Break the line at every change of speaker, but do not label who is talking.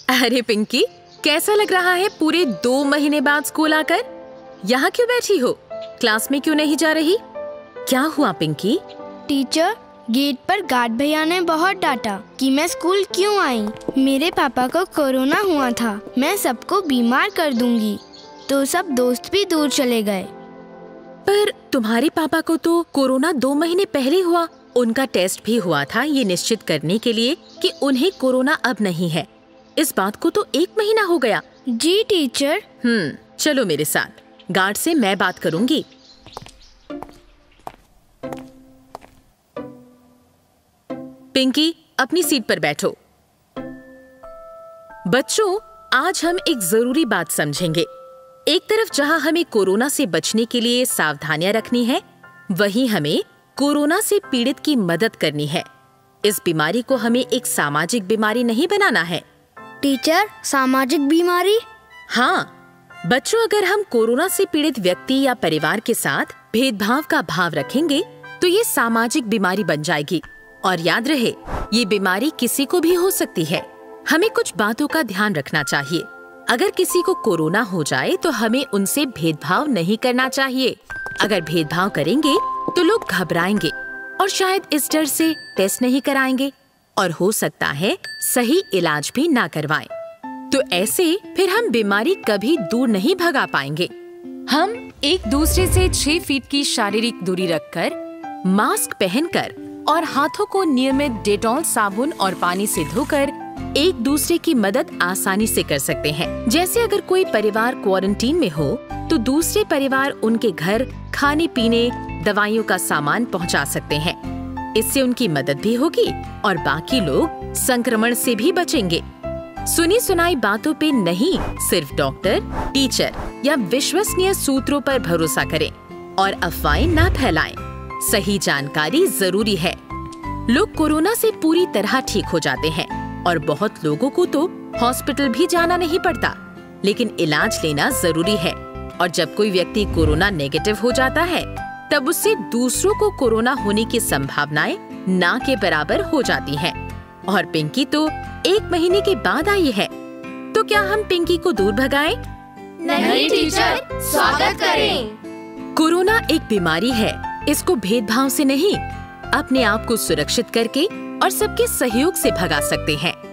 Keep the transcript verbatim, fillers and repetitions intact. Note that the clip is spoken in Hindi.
अरे पिंकी, कैसा लग रहा है पूरे दो महीने बाद स्कूल आकर? यहाँ क्यों बैठी हो? क्लास में क्यों नहीं जा रही? क्या हुआ पिंकी?
टीचर, गेट पर गार्ड भैया ने बहुत डांटा कि मैं स्कूल क्यों आई। मेरे पापा को कोरोना हुआ था, मैं सबको बीमार कर दूंगी, तो सब दोस्त भी दूर चले गए।
पर तुम्हारे पापा को तो कोरोना दो महीने पहले हुआ। उनका टेस्ट भी हुआ था ये निश्चित करने के लिए कि उन्हें कोरोना अब नहीं है। इस बात को तो एक महीना हो गया।
जी टीचर।
हम्म चलो मेरे साथ, गार्ड से मैं बात करूंगी। पिंकी, अपनी सीट पर बैठो। बच्चों, आज हम एक जरूरी बात समझेंगे। एक तरफ जहां हमें कोरोना से बचने के लिए सावधानियां रखनी है, वहीं हमें कोरोना से पीड़ित की मदद करनी है। इस बीमारी को हमें एक सामाजिक बीमारी नहीं बनाना है।
टीचर, सामाजिक बीमारी?
हाँ बच्चों, अगर हम कोरोना से पीड़ित व्यक्ति या परिवार के साथ भेदभाव का भाव रखेंगे तो ये सामाजिक बीमारी बन जाएगी। और याद रहे, ये बीमारी किसी को भी हो सकती है। हमें कुछ बातों का ध्यान रखना चाहिए। अगर किसी को कोरोना हो जाए तो हमें उनसे भेदभाव नहीं करना चाहिए। अगर भेदभाव करेंगे तो लोग घबराएंगे और शायद इस डर से टेस्ट नहीं कराएंगे और हो सकता है सही इलाज भी ना करवाएं। तो ऐसे फिर हम बीमारी कभी दूर नहीं भगा पाएंगे। हम एक दूसरे से छह फीट की शारीरिक दूरी रखकर, मास्क पहनकर और हाथों को नियमित डेटॉल साबुन और पानी से धोकर एक दूसरे की मदद आसानी से कर सकते हैं। जैसे अगर कोई परिवार क्वारंटीन में हो तो दूसरे परिवार उनके घर खाने पीने, दवाइयों का सामान पहुंचा सकते हैं। इससे उनकी मदद भी होगी और बाकी लोग संक्रमण से भी बचेंगे। सुनी सुनाई बातों पे नहीं, सिर्फ डॉक्टर, टीचर या विश्वसनीय सूत्रों पर भरोसा करें और अफवाहें ना फैलाएं। सही जानकारी जरूरी है। लोग कोरोना से पूरी तरह ठीक हो जाते हैं और बहुत लोगों को तो हॉस्पिटल भी जाना नहीं पड़ता, लेकिन इलाज लेना जरूरी है। और जब कोई व्यक्ति कोरोना नेगेटिव हो जाता है तब उससे दूसरों को कोरोना होने की संभावनाएं ना के बराबर हो जाती हैं। और पिंकी तो एक महीने के बाद आई है, तो क्या हम पिंकी को दूर भगाएं?
नहीं टीचर, स्वागत करें।
कोरोना एक बीमारी है, इसको भेदभाव से नहीं, अपने आप को सुरक्षित करके और सबके सहयोग से भगा सकते हैं।